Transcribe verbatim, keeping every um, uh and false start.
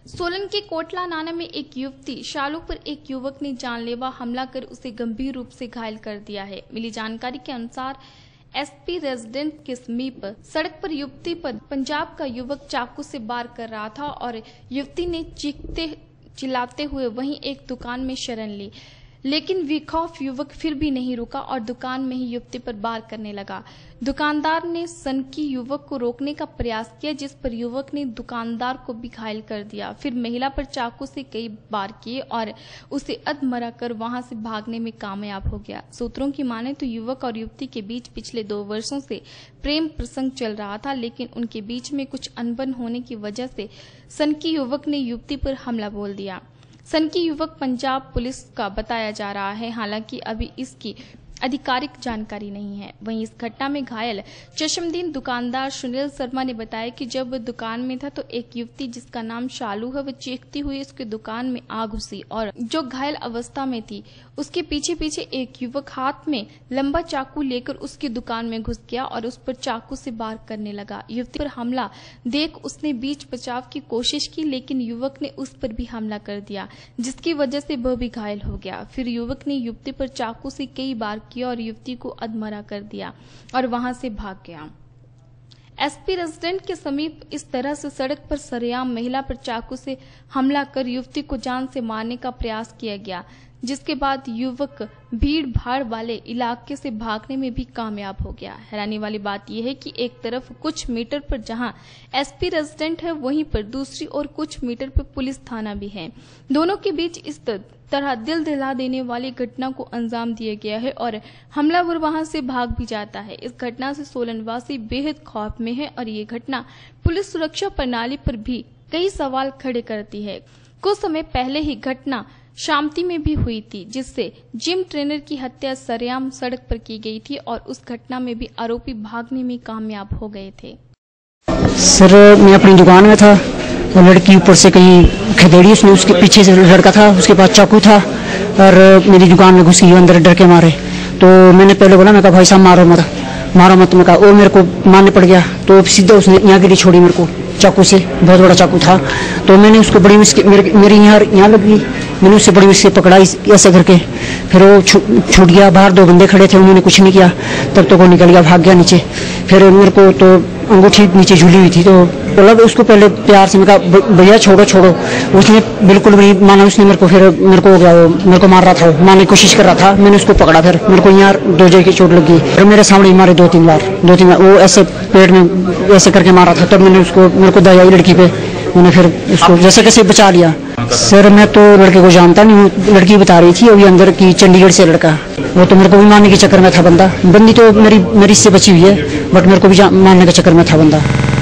सोलन के कोटला नाना में एक युवती शालू पर एक युवक ने जानलेवा हमला कर उसे गंभीर रूप से घायल कर दिया है। मिली जानकारी के अनुसार एसपी रेजिडेंट के समीप सड़क पर युवती पर पंजाब का युवक चाकू से वार कर रहा था और युवती ने चीखते चिल्लाते हुए वहीं एक दुकान में शरण ली, लेकिन बेखौफ युवक फिर भी नहीं रुका और दुकान में ही युवती पर वार करने लगा। दुकानदार ने सनकी युवक को रोकने का प्रयास किया, जिस पर युवक ने दुकानदार को भी घायल कर दिया। फिर महिला पर चाकू से कई वार किए और उसे अधमरा कर वहां से भागने में कामयाब हो गया। सूत्रों की माने तो युवक और युवती के बीच पिछले दो वर्षों से प्रेम प्रसंग चल रहा था, लेकिन उनके बीच में कुछ अनबन होने की वजह से सनकी युवक ने युवती पर हमला बोल दिया। सनकी युवक पंजाब पुलिस का बताया जा रहा है, हालांकि अभी इसकी आधिकारिक जानकारी नहीं है। वहीं इस घटना में घायल चश्मदीद दुकानदार सुनील शर्मा ने बताया कि जब दुकान में था तो एक युवती जिसका नाम शालू है वह चीखती हुई उसकी दुकान में आ घुसी और जो घायल अवस्था में थी उसके पीछे पीछे एक युवक हाथ में लंबा चाकू लेकर उसकी दुकान में घुस गया और उस पर चाकू से वार करने लगा। युवती पर हमला देख उसने बीच बचाव की कोशिश की, लेकिन युवक ने उस पर भी हमला कर दिया, जिसकी वजह से वह भी घायल हो गया। फिर युवक ने युवती पर चाकू से कई बार किया और युवती को अधमरा कर दिया और वहां से भाग गया। एसपी रेजिडेंट के समीप इस तरह से सड़क पर सरेआम महिला पर चाकू से हमला कर युवती को जान से मारने का प्रयास किया गया, जिसके बाद युवक भीड़ भाड़ वाले इलाके से भागने में भी कामयाब हो गया। हैरानी वाली बात यह है कि एक तरफ कुछ मीटर पर जहां एसपी रेजिडेंट है, वहीं पर दूसरी ओर कुछ मीटर पर पुलिस थाना भी है। दोनों के बीच इस तरह दिल दिला देने वाली घटना को अंजाम दिया गया है और हमलावर वहां से भाग भी जाता है। इस घटना से सोलनवासी बेहद खौफ में है और ये घटना पुलिस सुरक्षा प्रणाली पर भी कई सवाल खड़े करती है। कुछ समय पहले ही घटना शामती में भी हुई थी, जिससे जिम ट्रेनर की हत्या सरेआम सड़क पर की गई थी और उस घटना में भी आरोपी भागने में कामयाब हो गए थे। सर, मैं अपनी दुकान में था और लड़की ऊपर से कहीं खदेड़ी, उसने उसके पीछे से लड़का था, उसके पास चाकू था और मेरी दुकान में घुस गई अंदर डर के मारे। तो मैंने पहले बोला, मैं कहा भाई साहब मारो मत मारो मत मैं कहा, वो मेरे को मारने पड़ गया। तो सीधा उसने यहाँ गिरी छोड़ी मेरे को चाकू से, बहुत बड़ा चाकू था। तो मैंने उसको बड़ी मुश्किल मेरे, मेरी यहाँ यहाँ लगी, मैंने उससे बड़ी मुश्किल पकड़ा ऐसे करके, फिर वो छूट गया। बाहर दो बंदे खड़े थे, उन्होंने कुछ नहीं किया, तब तो वो निकल गया, भाग गया नीचे। फिर मेरे को तो अंगूठी नीचे झूली हुई थी, तो बोला उसको पहले प्यार से, मैं कहा भैया छोड़ो छोड़ो, उसने बिल्कुल भी नहीं माना। उसने मेरे को फिर मेरे को हो गया, वो मेरे को मार रहा था, मारने की कोशिश कर रहा था। मैंने उसको पकड़ा, फिर मेरे को यहाँ दो जगह की चोट लगी और मेरे सामने मारे दो तीन बार दो तीन बार वो ऐसे पेट में ऐसे करके मारा था। तब मैंने उसको मेरे को दया आई लड़की पे, मैंने फिर उसको जैसे कैसे बचा लिया। सर, मैं तो लड़के को जानता नहीं हूँ, लड़की बता रही थी, अभी अंदर की चंडीगढ़ से लड़का, वो तो मेरे को भी मारने के चक्कर में था बंदा। बंदी तो मेरी मेरी से बची हुई है, बट मेरे को भी मारने के चक्कर में था बंदा।